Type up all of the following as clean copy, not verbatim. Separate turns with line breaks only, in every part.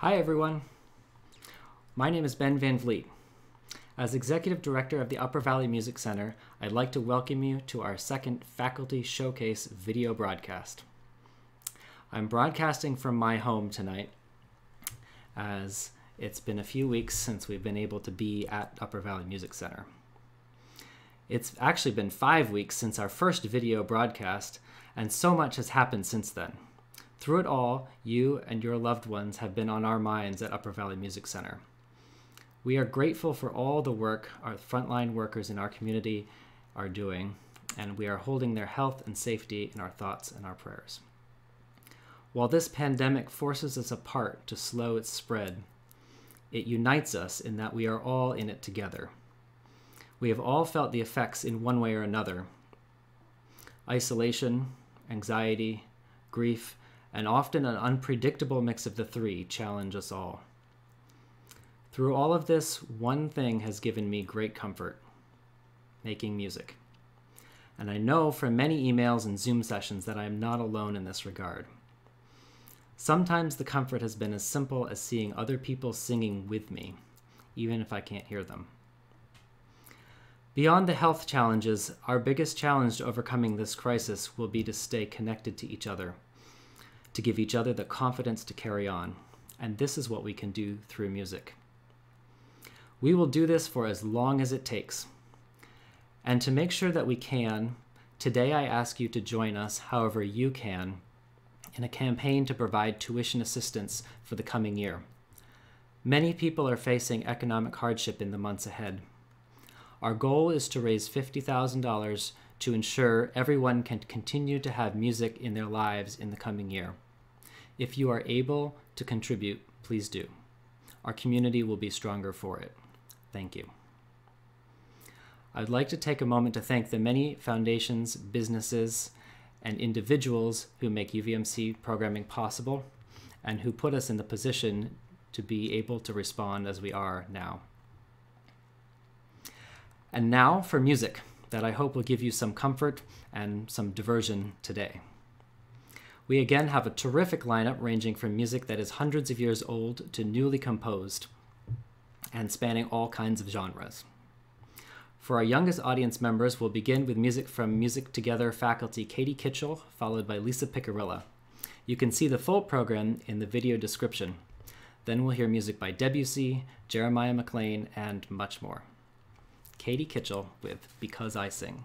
Hi everyone, my name is Ben Van Vliet. As Executive Director of the Upper Valley Music Center, I'd like to welcome you to our second Faculty Showcase video broadcast. I'm broadcasting from my home tonight as it's been a few weeks since we've been able to be at Upper Valley Music Center. It's actually been 5 weeks since our first video broadcast, and so much has happened since then. Through it all, you and your loved ones have been on our minds at Upper Valley Music Center. We are grateful for all the work our frontline workers in our community are doing, and we are holding their health and safety in our thoughts and our prayers. While this pandemic forces us apart to slow its spread, it unites us in that we are all in it together. We have all felt the effects in one way or another. Isolation, anxiety, grief, and often an unpredictable mix of the three challenge us all. Through all of this, one thing has given me great comfort: making music. And I know from many emails and Zoom sessions that I am not alone in this regard. Sometimes the comfort has been as simple as seeing other people singing with me, even if I can't hear them. Beyond the health challenges, our biggest challenge to overcoming this crisis will be to stay connected to each other, to give each other the confidence to carry on, and this is what we can do through music. We will do this for as long as it takes. And to make sure that we can, today I ask you to join us however you can in a campaign to provide tuition assistance for the coming year. Many people are facing economic hardship in the months ahead. Our goal is to raise $50,000 to ensure everyone can continue to have music in their lives in the coming year. If you are able to contribute, please do. Our community will be stronger for it. Thank you. I'd like to take a moment to thank the many foundations, businesses, and individuals who make UVMC programming possible and who put us in the position to be able to respond as we are now. And now for music that I hope will give you some comfort and some diversion today. We again have a terrific lineup ranging from music that is hundreds of years old to newly composed and spanning all kinds of genres. For our youngest audience members, we'll begin with music from Music Together faculty Katie Kitchel, followed by Lisa Piccirillo. You can see the full program in the video description. Then we'll hear music by Debussy, Jeremiah McLane, and much more. Katie Kitchel with Because I Sing.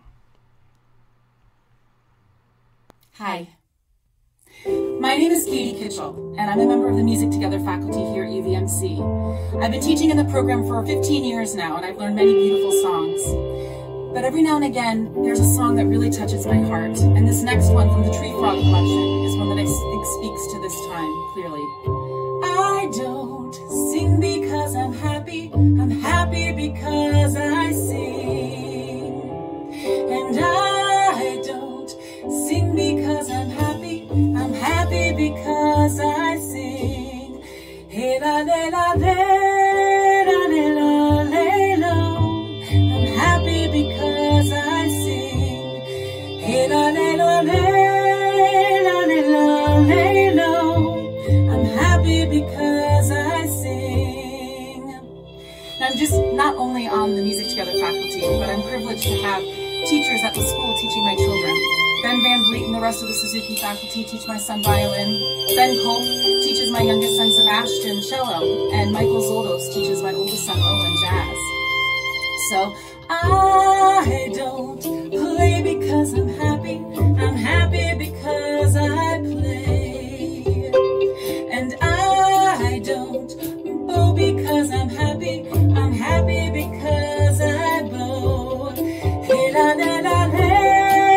Hi, my name is Katie Kitchel, and I'm a member of the Music Together faculty here at UVMC. I've been teaching in the program for 15 years now, and I've learned many beautiful songs. But every now and again, there's a song that really touches my heart, and this next one from the Tree Frog collection is one that I think speaks to this time clearly. I don't sing because I'm happy because I sing. And I don't sing because I'm happy because I sing. Hey la la la la la la la la. I'm happy because I sing. Hey la la la la la la la la. I'm happy because I sing. And I'm just not only on the Music Together faculty, but I'm privileged to have teachers at the school teaching my children. Ben Van Vliet and the rest of the Suzuki faculty teach my son violin. Ben Culp teaches my youngest son Sebastian cello. And Michael Zsoldos teaches my oldest son Owen jazz. So I don't play because I'm happy because I play. And I don't bow because I'm happy because I bow. Hey la la la la.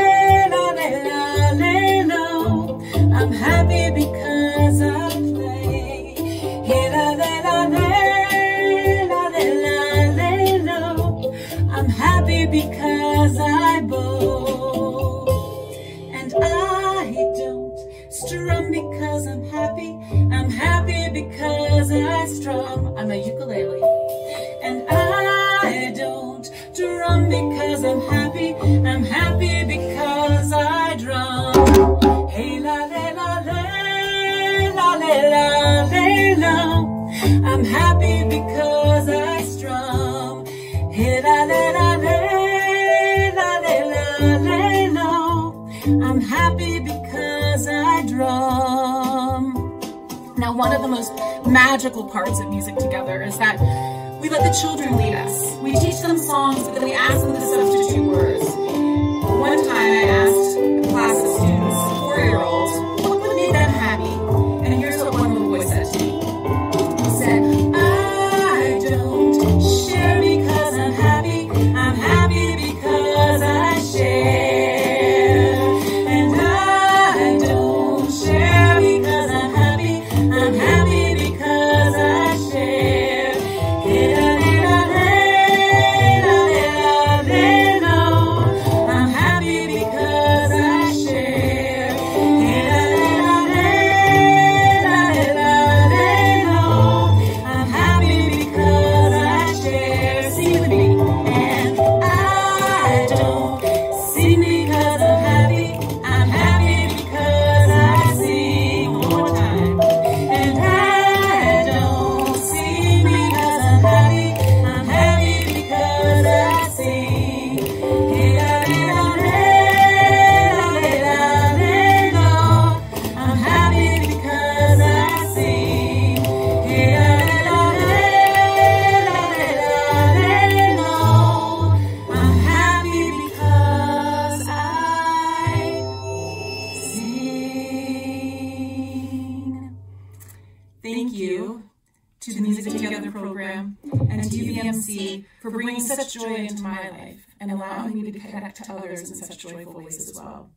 I'm happy because I play. Hey la la la la la la la. I'm happy because I bow. And I don't I'm happy because I strum. Hey la la la la la la la. I'm happy because I drum. Now, one of the most magical parts of music together is that we let the children lead us. We teach them songs, but then we ask them to substitute words. One time I asked a class of students, 4-year-olds, what would make them happy? And here's what one little boy said to me. He said, I don't share because I'm happy. I'm happy because I share. And I don't share because I'm happy. I'm happy because I share. I'm happy because I share. I'm happy because I share. Sing with me. And I don't sing because I'm happy. I'm happy because I sing. One more time. And I don't sing because I'm happy. I'm happy because I sing. I'm happy because I sing. I'm happy because I sing. Thank you to the Music Together program and to UVMC for bringing such joy into my life and allowing me to connect to others in such joyful ways as well.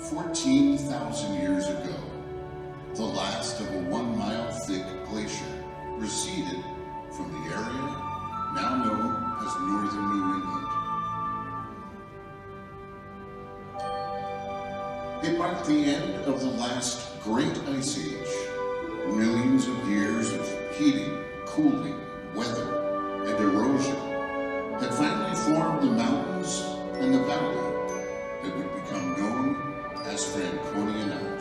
14,000 years ago, the last of a 1-mile thick glacier receded from the area now known as northern New England. It marked the end of the last great ice age. Millions of years of heating, cooling, weather, and erosion had finally formed the mountains and the valley that would become known as Franconia Notch.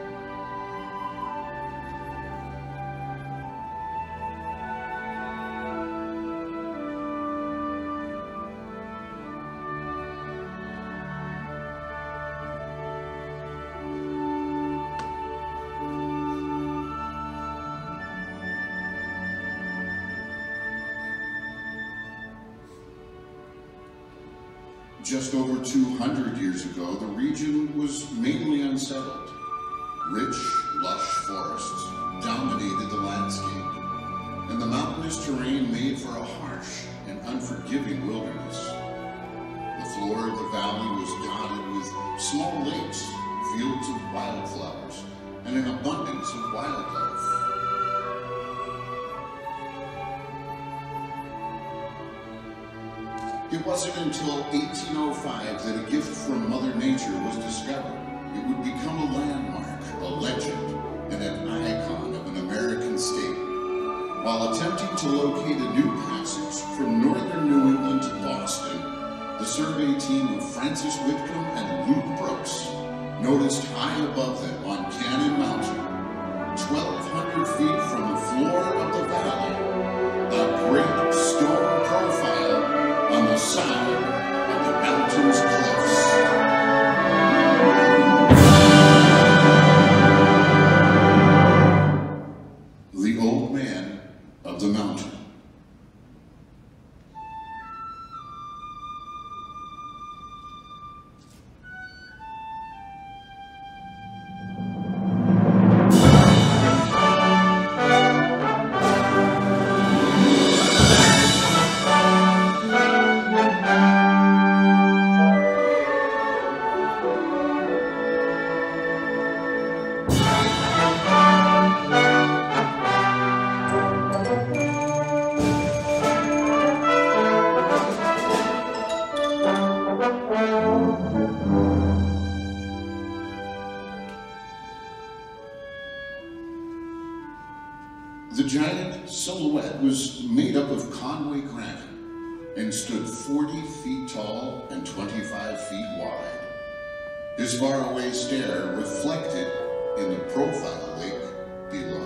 Just over 200 years ago, the region was mainly unsettled. Rich, lush forests dominated the landscape, and the mountainous terrain made for a harsh and unforgiving wilderness. The floor of the valley was dotted with small lakes, fields of wildflowers, and an abundance of wildlife. It wasn't until 1805 that a gift from Mother Nature was discovered. It would become a landmark, a legend, and an icon of an American state. While attempting to locate a new passage from northern New England to Boston, the survey team of Francis Whitcomb and Luke Brooks noticed high above them on Cannon Mountain, 1,200 feet from the floor of the valley, a great stone profile on the side of the mountain's cliffs. The Old Man of the Mountain. The giant silhouette was made up of Conway granite and stood 40 feet tall and 25 feet wide. His faraway stare reflected in the profile lake below.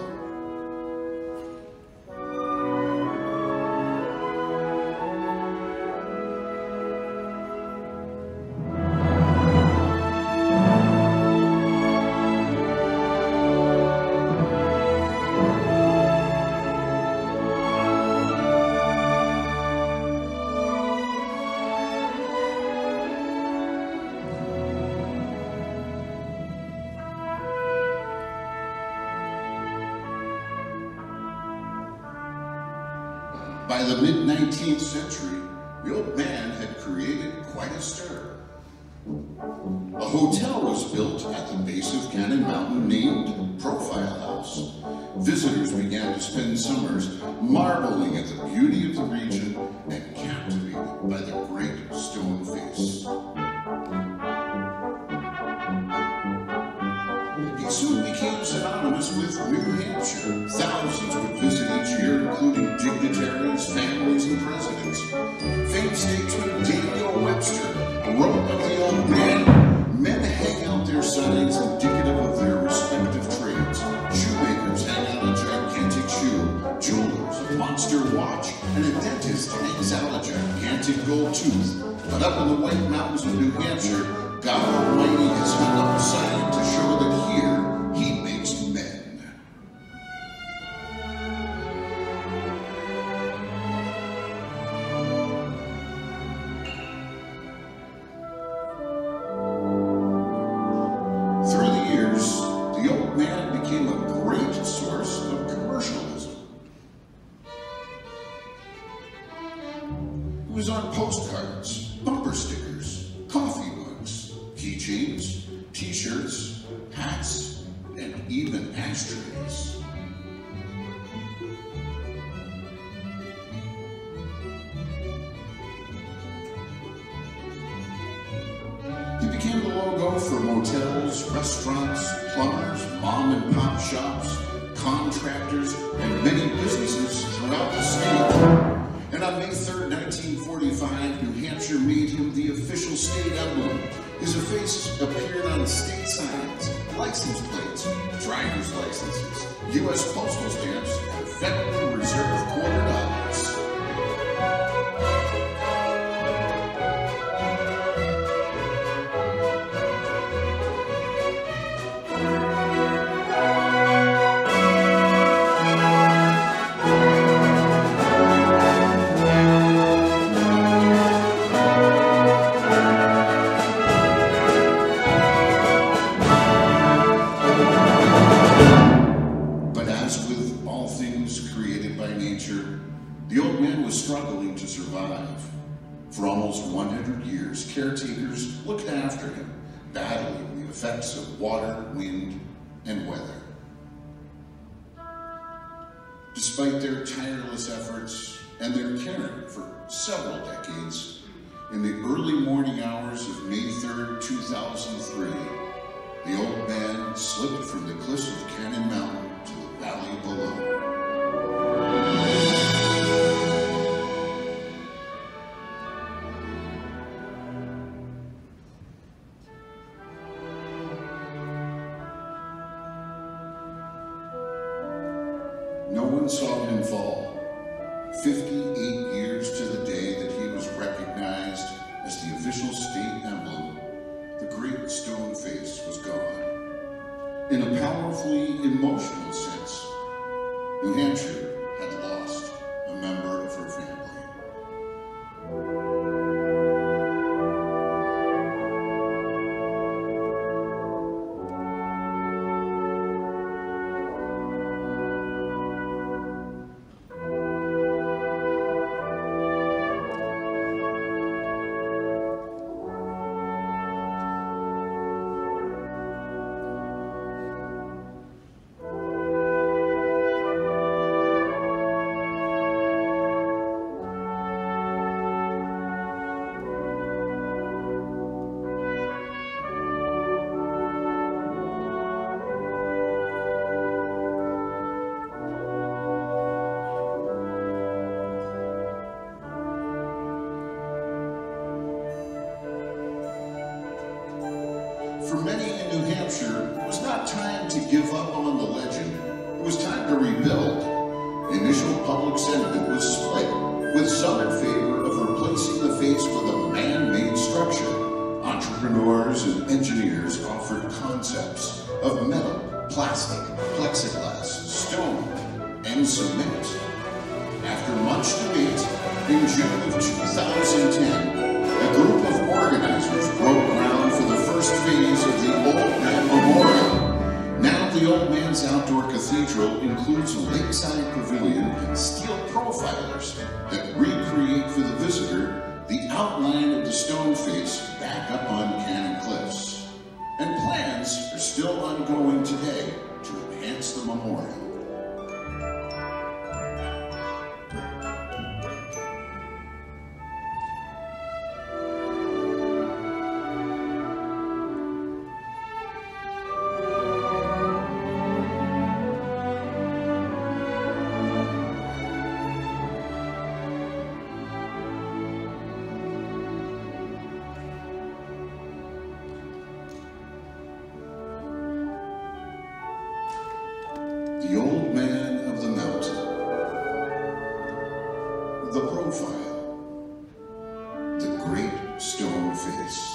By the mid-19th century, the old man had created quite a stir. A hotel was built at the base of Cannon Mountain named Profile House. Visitors began to spend summers marveling at the beauty of the region and captivated by the great stone face. It soon became synonymous with New Hampshire. Thousands would visit each year, including dignitaries, families, and presidents. Famed statesman Daniel Webster wrote of the old man, "Men hang out their signs indicative of their respective trades. Shoemakers hang out a gigantic shoe, jewelers a monster watch, and a dentist hangs out a gigantic gold tooth. But up in the White Mountains of New Hampshire, God Almighty has hung up a sign to show that here He makes men." Through the years, the old man became a great source of commercialism. It was on postcards, bumper stickers, coffee mugs, keychains, t-shirts, t-shirts, hats, and even ashtrays. He became the logo for motels, restaurants, plumbers, mom and pop shops, contractors, and many businesses throughout the state. And on May 3rd, 1945, New Hampshire made him the official state emblem. His face appeared on state signs, license plates, driver's licenses, U.S. postal stamps, and Federal Reserve $quarter. Caretakers looked after him, battling the effects of water, wind, and weather. Despite their tireless efforts and their caring for several decades, in the early morning hours of May 3rd, 2003, the old man slipped from the cliffs of Cannon Mountain to the valley below. No one saw him fall. 58 years to the day that he was recognized as the official state emblem, the great stone face was gone. In a powerfully emotional sense, New Hampshire had lost a member of her family. For many in New Hampshire, it was not time to give up on the legend. It was time to rebuild. The initial public sentiment was split, with some in favor of replacing the face with a man-made structure. Entrepreneurs and engineers offered concepts of metal, plastic, plexiglass, stone, and cement. After much debate, in June of 2010, a group of organizers broke ground for the first phase of the Old Man Memorial. Now the Old Man's Outdoor Cathedral includes a lakeside pavilion and steel profilers that recreate for the visitor the outline of the stone face back up on Cannon Cliffs. And plans are still ongoing today to enhance the memorial. The Old Man of the Mountain. The profile. The Great Stone Face.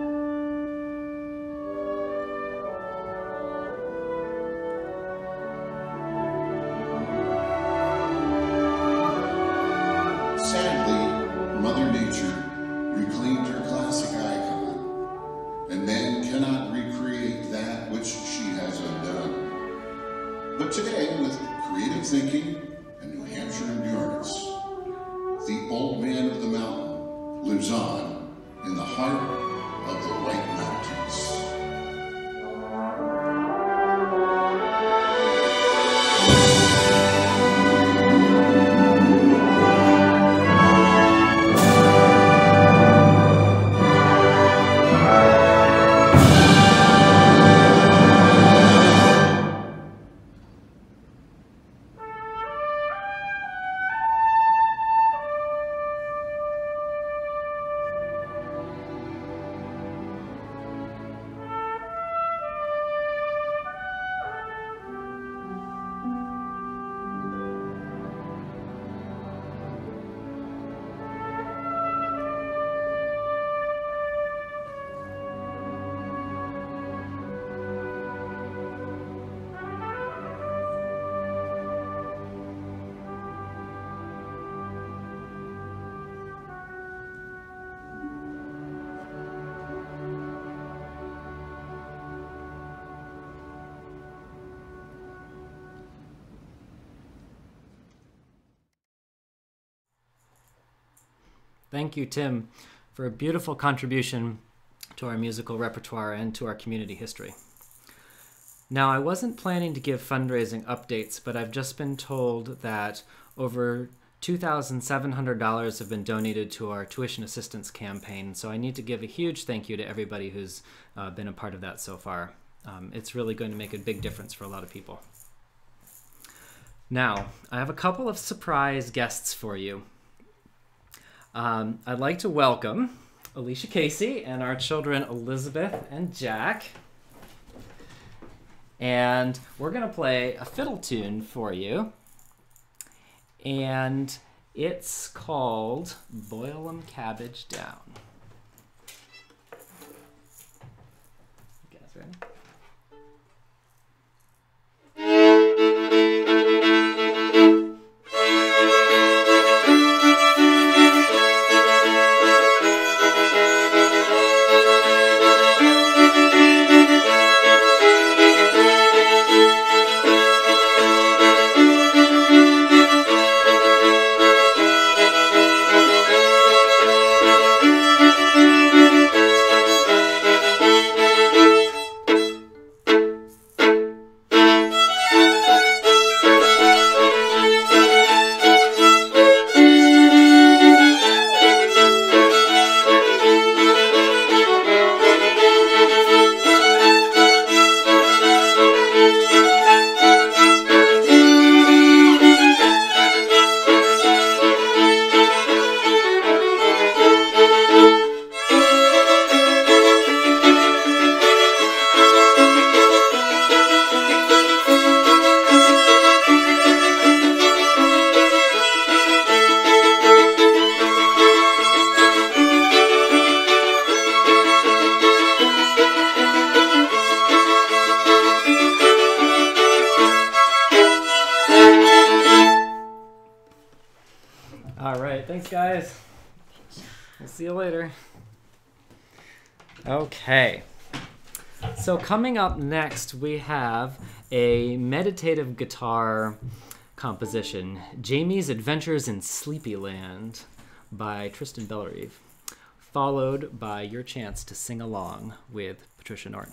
Sadly, Mother Nature reclaimed her classic icon, and man cannot recreate that which she has undone. But today, with creative thinking and New Hampshire endurance, the Old Man of the Mountain lives on in the heart of the White Mountains.
Thank you, Tim, for a beautiful contribution to our musical repertoire and to our community history. Now, I wasn't planning to give fundraising updates, but I've just been told that over $2,700 have been donated to our tuition assistance campaign, so I need to give a huge thank you to everybody who's been a part of that so far. It's really going to make a big difference for a lot of people. Now, I have a couple of surprise guests for you. I'd like to welcome Alicia Casey and our children Elizabeth and Jack. And we're going to play a fiddle tune for you. And it's called Boil 'em Cabbage Down. You guys ready? Thanks, guys. We'll see you later. Okay. So coming up next, we have a meditative guitar composition, Jaime's Adventures in Sleepyland by Tristan Bellerive, followed by your chance to sing along with Patricia Norton.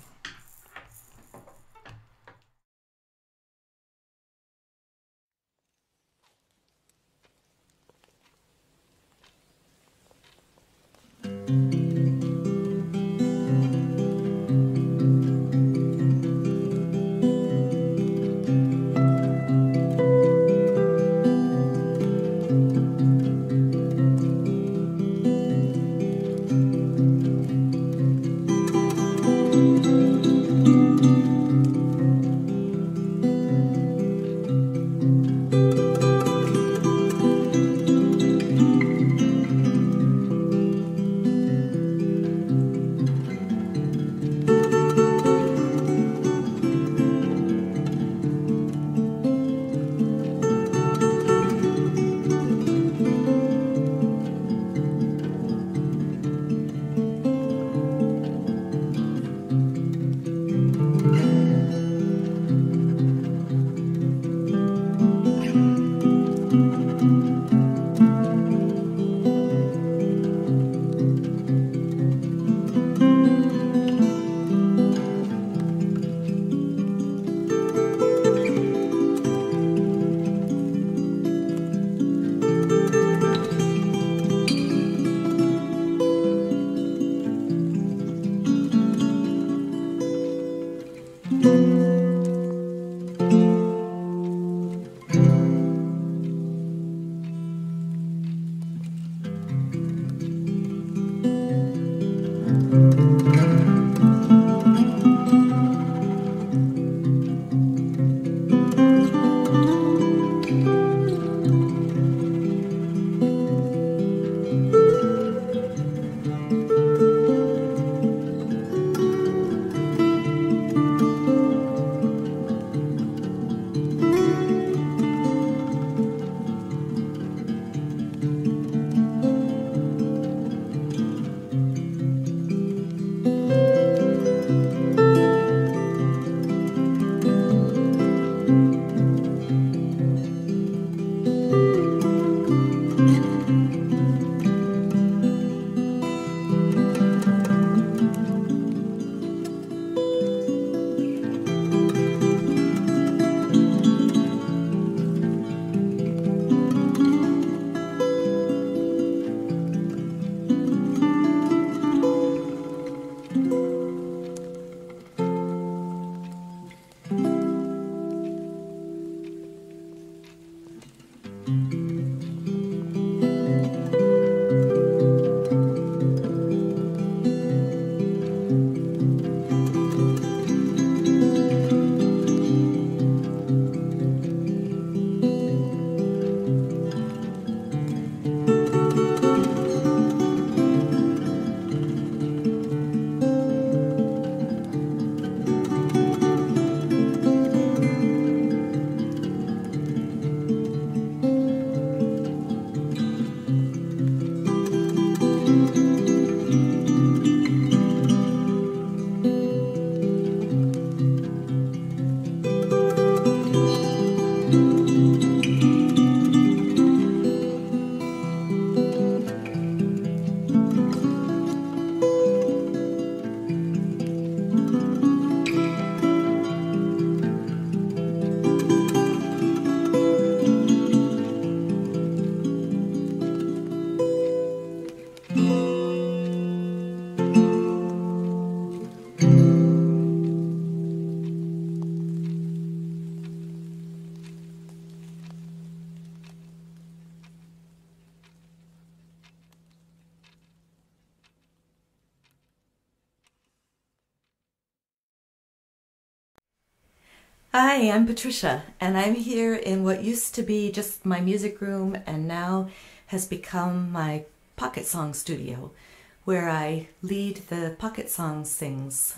Hi, I'm Patricia, and I'm here in what used to be just my music room and now has become my pocket song studio, where I lead the pocket song sings.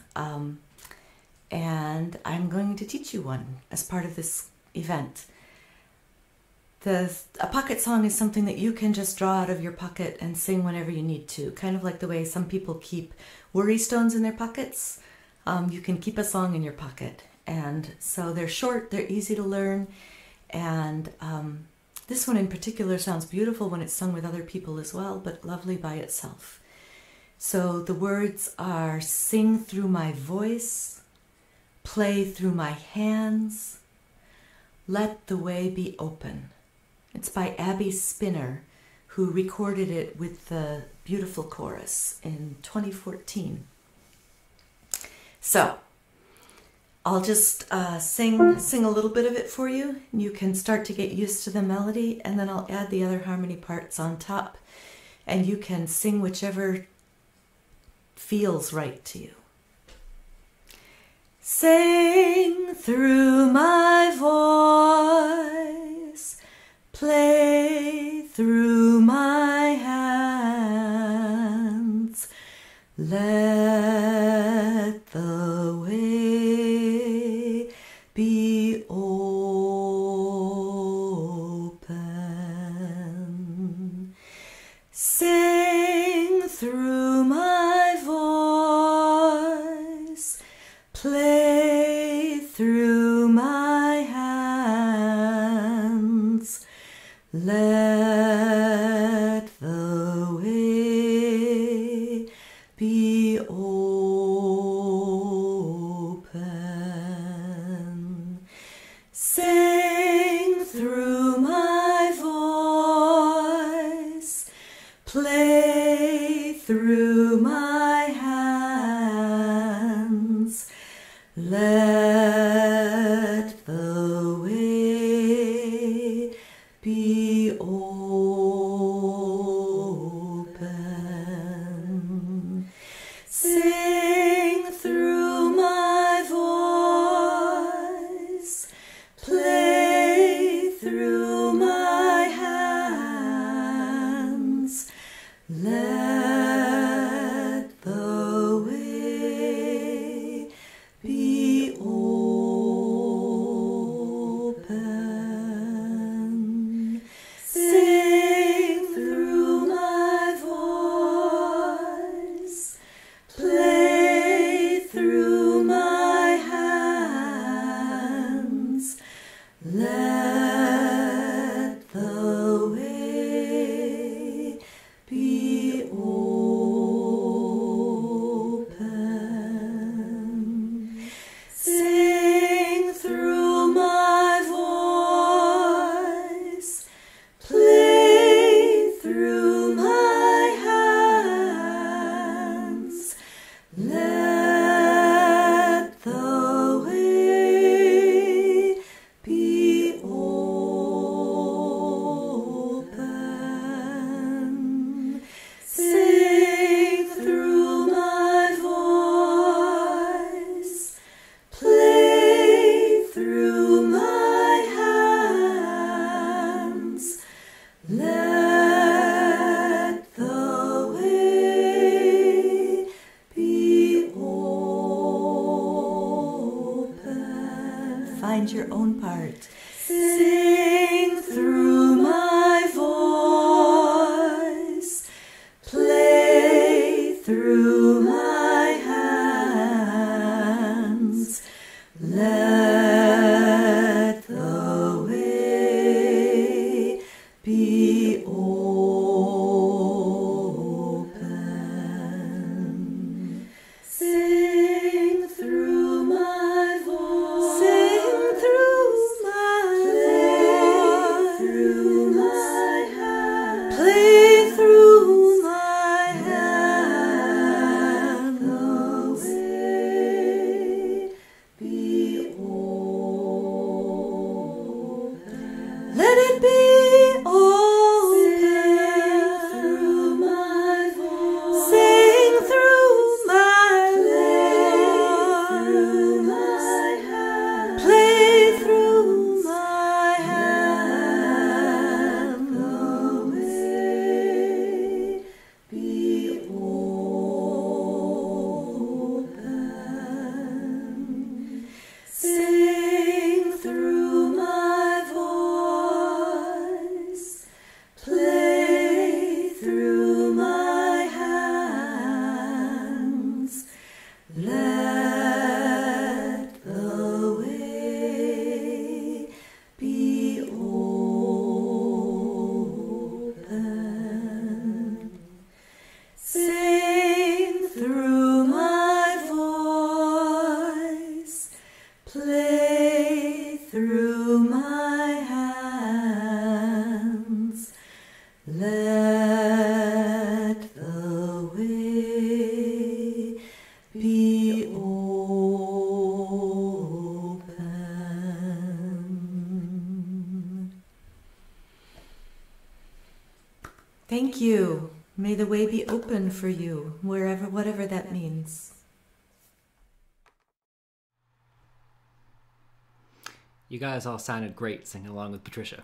And I'm going to teach you one as part of this event. A pocket song is something that you can just draw out of your pocket and sing whenever you need to, kind of like the way some people keep worry stones in their pockets. You can keep a song in your pocket. And so they're short, they're easy to learn, and this one in particular sounds beautiful when it's sung with other people as well, but lovely by itself. So the words are sing through my voice, play through my hands, let the way be open. It's by Abby Spinner, who recorded it with the beautiful chorus in 2014. So I'll just sing a little bit of it for you. You can start to get used to the melody, and then I'll add the other harmony parts on top, and you can sing whichever feels right to you. Sing through my voice, play through my hands, let the way be open. Sing through my voice, play through my hands, let the way be open. Sing through my voice, play through my hands, let the way be open. Sing through my voice, play through my hands, let the way be open. Sing through my voice, play through my hands, let the way be open. Sing through my voice, play through my hands, let the way be open. Sing through my voice, play through my hands, let the way be open. Find your own part. Sing through my voice, play through my hands, let the way be open. Sing through my voice, sing through my voice, play through my hands, play through my hands, the way be open. Play through my hands, let the way be open. Thank you. May the way be open for you, wherever, whatever that means.
You guys all sounded great singing along with Patricia.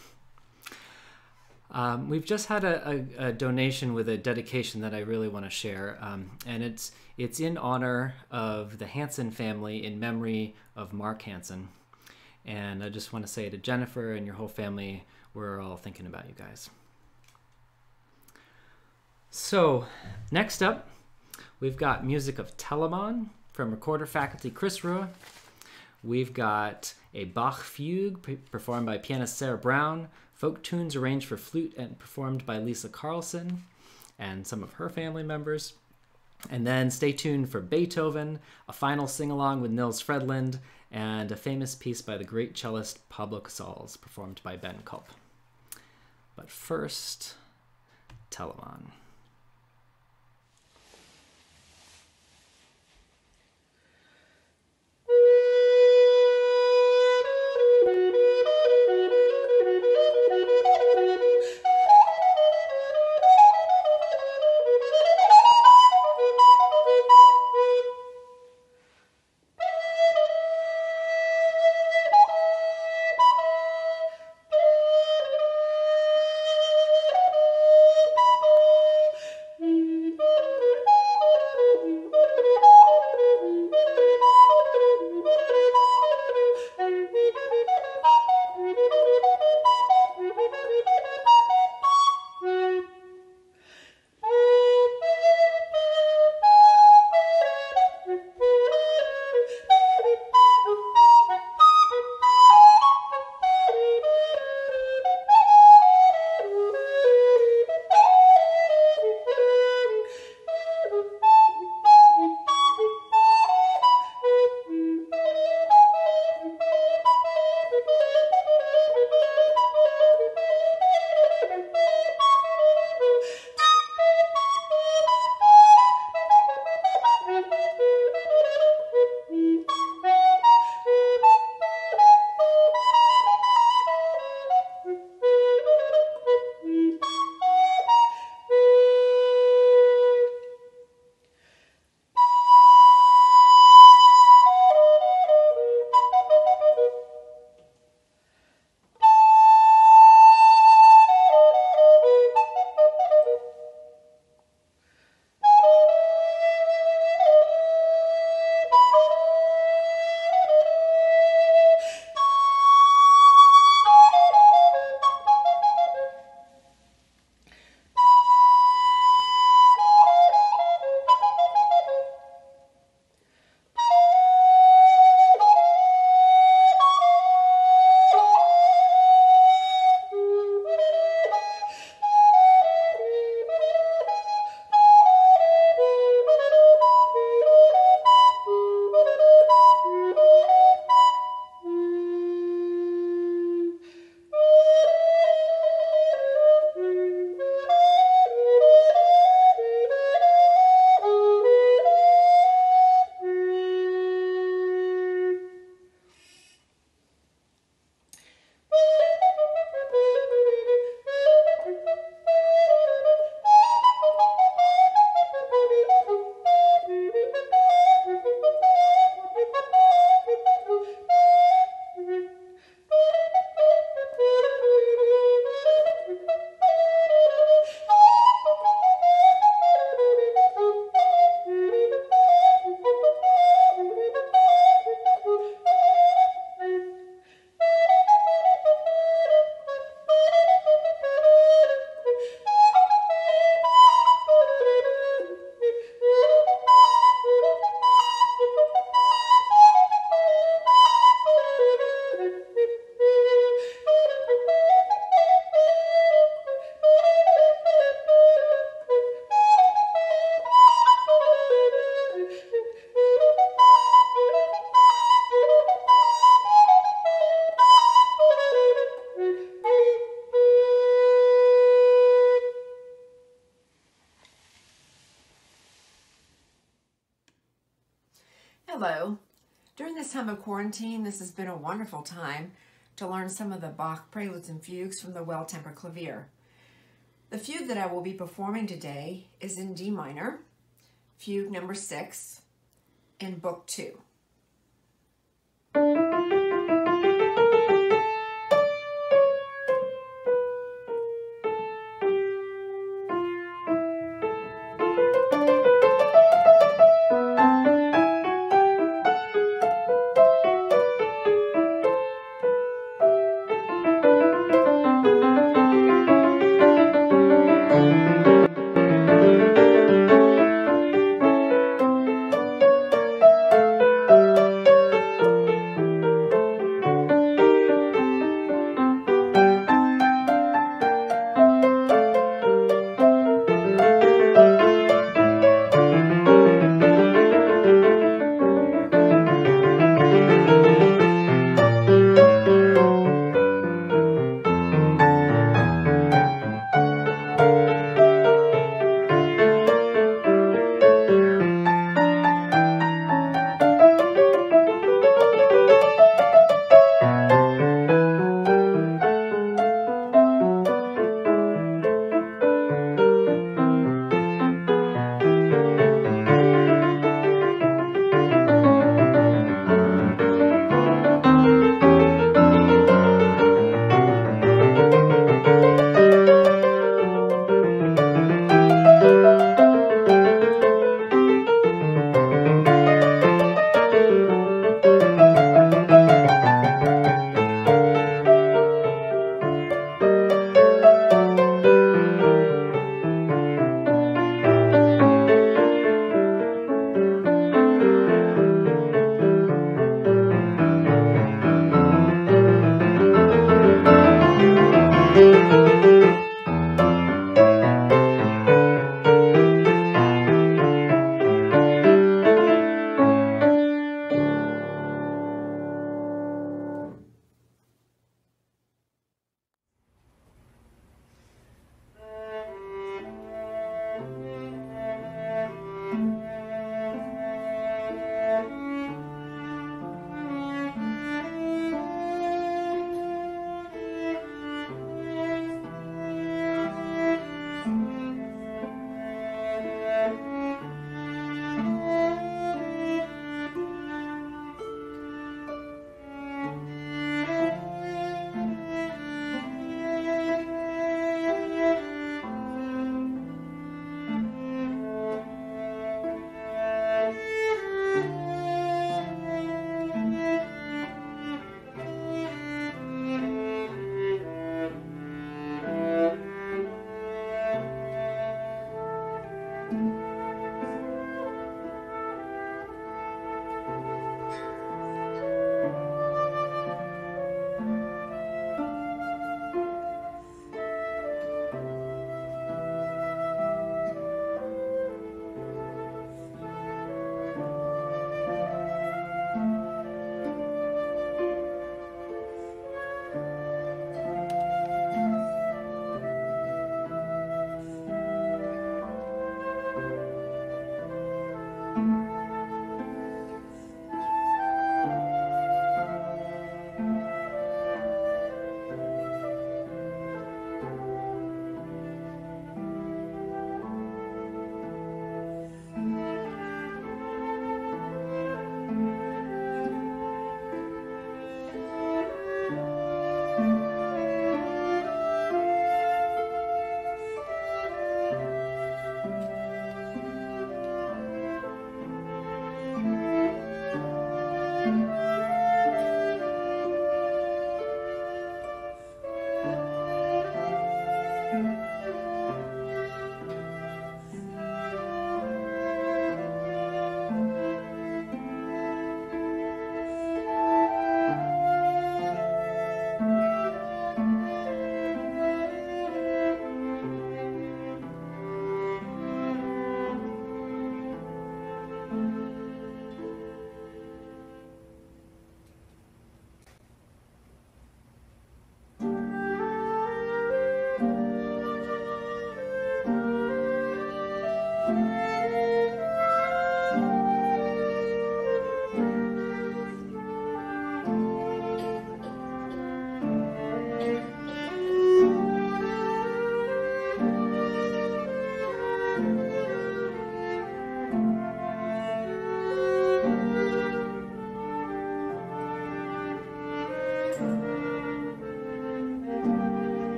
We've just had a donation with a dedication that I really want to share, and it's in honor of the Hansen family in memory of Mark Hansen. And I just want to say to Jennifer and your whole family, we're all thinking about you guys. So next up, we've got music of Telemann from recorder faculty Chris Rua. We've got a Bach fugue performed by pianist Sarah Brown, folk tunes arranged for flute and performed by Lisa Carlson and some of her family members. And then stay tuned for Beethoven, a final sing-along with Nils Fredlund, and a famous piece by the great cellist Pablo Casals, performed by Ben Culp. But first, Telemann.
During this time of quarantine, this has been a wonderful time to learn some of the Bach preludes and fugues from the Well-Tempered Clavier. The fugue that I will be performing today is in D minor, fugue number 6, in Book 2.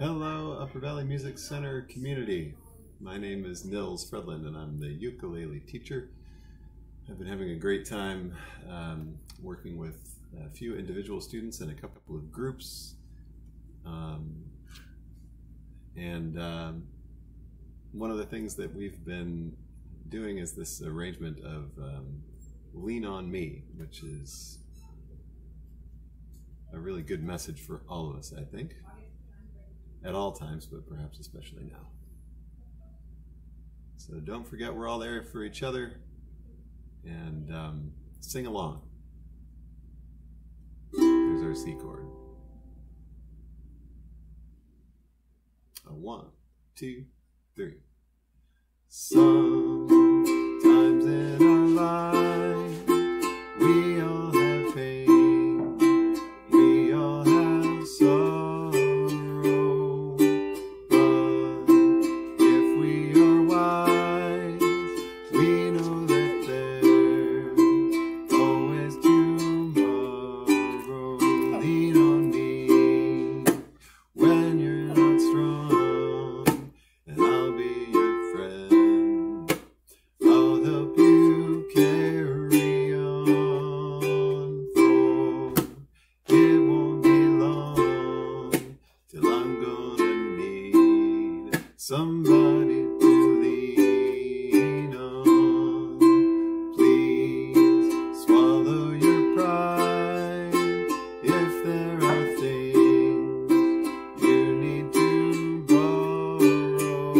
Hello, Upper Valley Music Center community. My name is Nils Fredlund, and I'm the ukulele teacher. I've been having a great time working with a few individual students and a couple of groups. One of the things that we've been doing is this arrangement of Lean on Me, which is a really good message for all of us, I think. At all times, but perhaps especially now. So don't forget we're all there for each other, and sing along. Here's our C chord. 1, 2, 3. Sometimes in our life we all have pain, we all have sorrow. Somebody to lean on. Please swallow your pride. If there are things you need to borrow,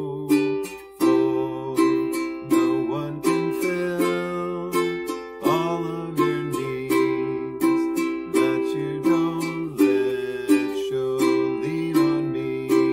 for no one can fill all of your needs that you don't let show. Lean on me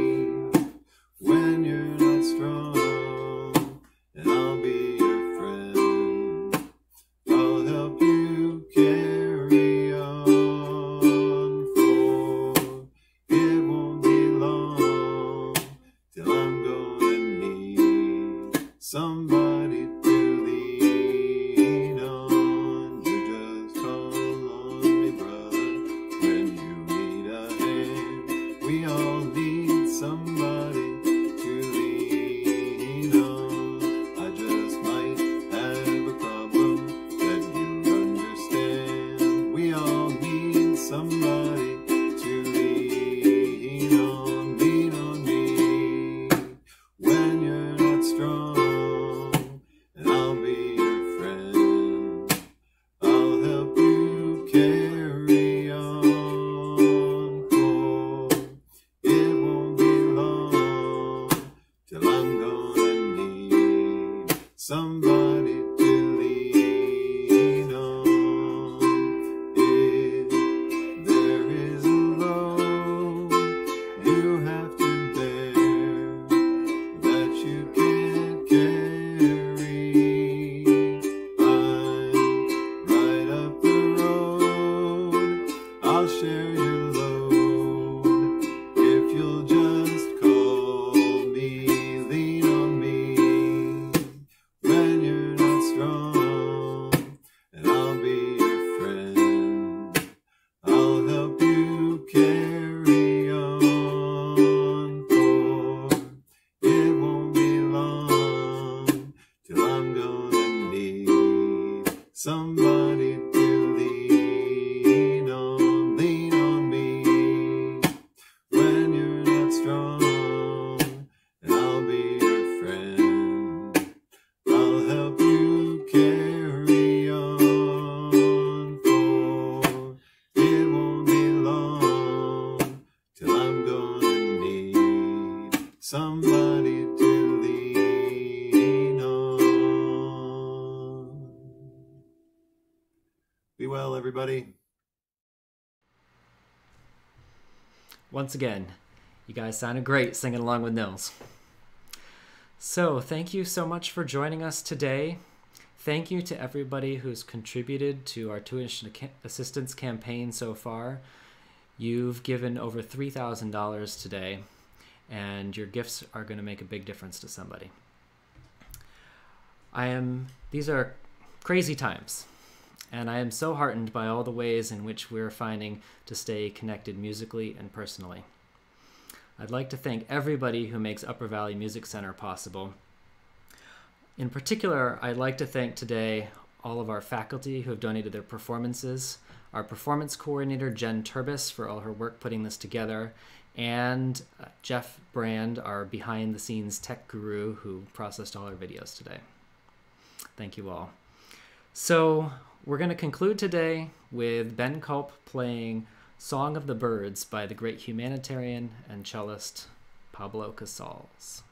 when you're not strong, and I'll be your friend. I'll help you carry on, for it won't be long till I'm gonna need somebody to lean on. You just call on me, brother, when you need a hand. We all need somebody to lean on. I just might have a problem that you understand. We all need somebody to lean on. Lean on me when you're not strong, and I'll be your friend. I'll help you carry on, for it won't be long till I'm gonna need somebody to lean on. If there is a load you have to bear that you can't carry, I'm right up the road. I'll share your load if you'll just call me. Lean on me when you're not strong, and I'll be your friend. I'll help you carry on, for it won't be long till I'm gonna need somebody to lean on. Lean on me when you're not strong, and I'll be your friend. I'll help you carry on, for it won't be long till I'm gonna need somebody to lean on. Be well, everybody.
Once again, you guys sounded great singing along with Nils. So thank you so much for joining us today. Thank you to everybody who's contributed to our tuition assistance campaign so far. You've given over $3,000 today, and your gifts are going to make a big difference to somebody. These are crazy times, and I am so heartened by all the ways in which we're finding to stay connected musically and personally. I'd like to thank everybody who makes Upper Valley Music Center possible. In particular, I'd like to thank today all of our faculty who have donated their performances, our performance coordinator, Jen Turbis, for all her work putting this together, and Jeff Brand, our behind-the-scenes tech guru who processed all our videos today. Thank you all. So we're going to conclude today with Ben Culp playing Song of the Birds by the great humanitarian and cellist Pablo Casals.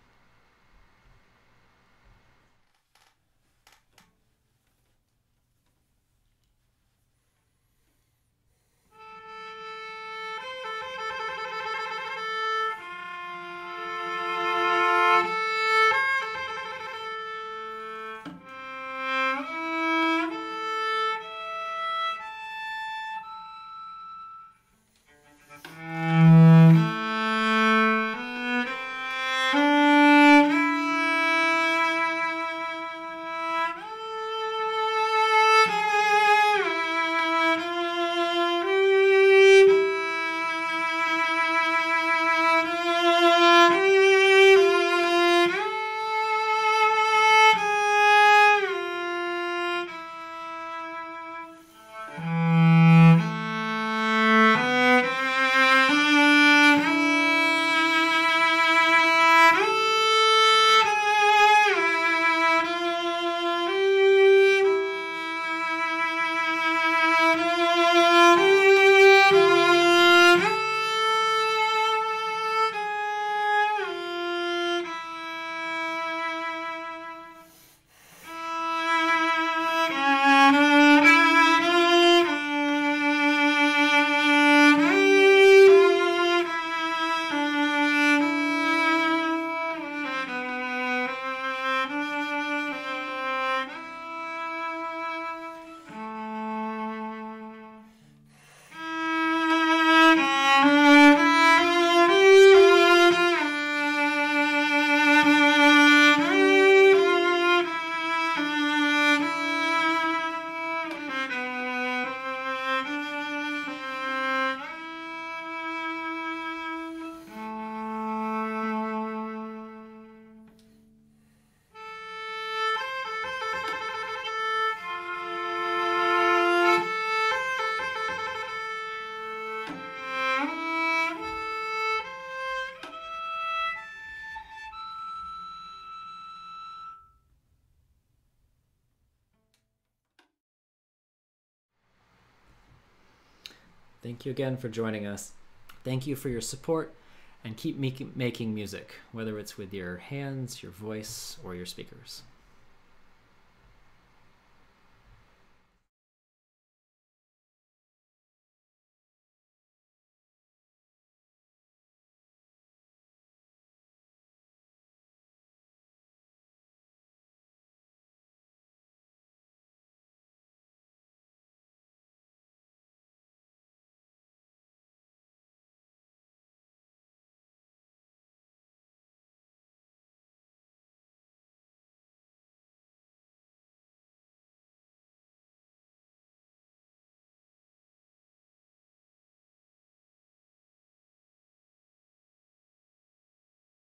Thank you again for joining us. Thank you for your support, and keep making music, whether it's with your hands, your voice, or your speakers.